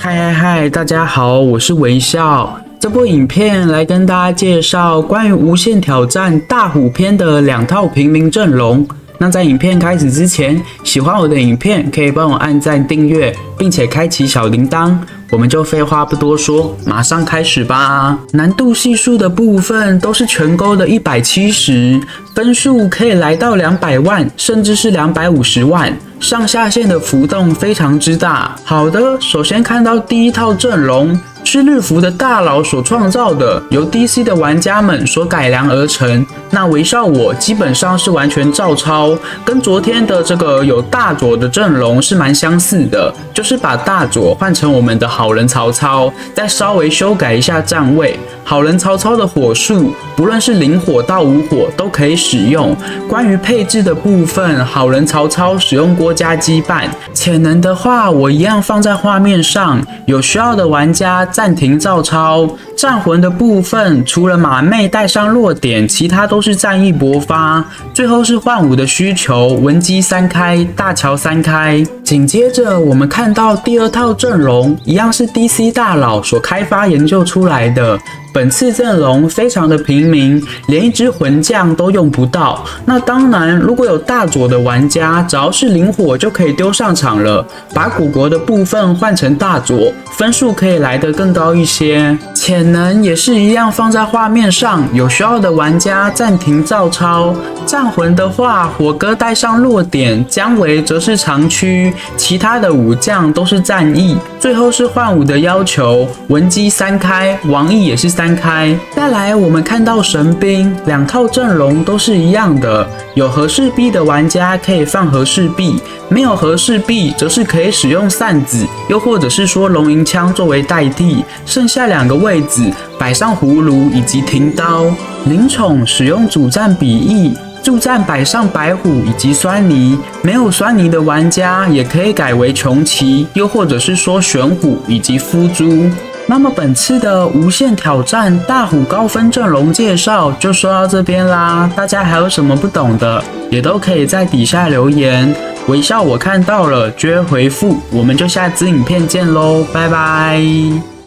嗨，大家好，我是微笑。这部影片来跟大家介绍关于《无限挑战大虎篇》的2套平民阵容。那在影片开始之前，喜欢我的影片可以帮我按赞、订阅，并且开启小铃铛。我们就废话不多说，马上开始吧。难度系数的部分都是全勾的170，分数可以来到200万，甚至是250万。上下限的浮动非常之大。好的，首先看到第一套阵容，是日服的大佬所创造的，由 DC 的玩家们所改良而成。那微笑我基本上是完全照抄，跟昨天的这个有大佐的阵容是蛮相似的，就是把大佐换成我们的好人曹操，再稍微修改一下站位。好人曹操的火术，不论是零火到无火都可以使用。关于配置的部分，好人曹操使用郭嘉羁绊，潜能的话我一样放在画面上，有需要的玩家暂停照抄。战魂的部分，除了马妹带上弱点，其他都是战役勃发。最后是换武的需求，文姬3开，大乔3开。紧接着我们看到第2套阵容，一样是 DC 大佬所开发研究出来的。本次阵容非常的平民，连一只魂将都用不到。那当然，如果有大佐的玩家，只要是灵火就可以丢上场了。把古国的部分换成大佐，分数可以来得更高一些。潜能也是一样放在画面上，有需要的玩家暂停照抄。战魂的话，火哥带上弱点，姜维则是长驱，其他的武将都是战役。最后是换武的要求，文姬3开，王毅也是3开。再来我们看到神兵，2套阵容都是一样的，有和氏璧的玩家可以放和氏璧，没有和氏璧则是可以使用扇子，又或者是说龙吟枪作为代替。剩下2个位置摆上葫芦以及停刀。灵宠使用主战比翼，助战摆上白虎以及酸泥，没有酸泥的玩家也可以改为穷奇，又或者是说玄虎以及夫珠。那么本次的无限挑战大虎高分阵容介绍就说到这边啦，大家还有什么不懂的，也都可以在底下留言，微笑我看到了就会回复，我们就下支影片见咯，拜拜。